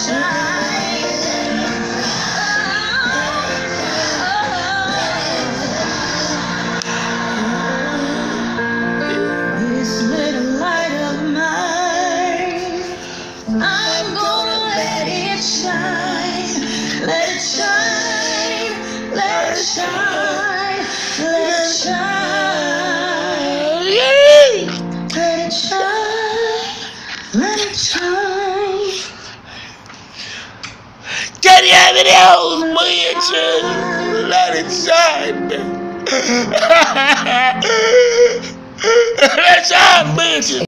shine. This little light of mine, I'm gonna let it shine. Let it shine. Let it shine. Let it shine. Let it shine. Let it shine. Can you have it else, bitch? Let it shine, bitch. Let it shine, bitch.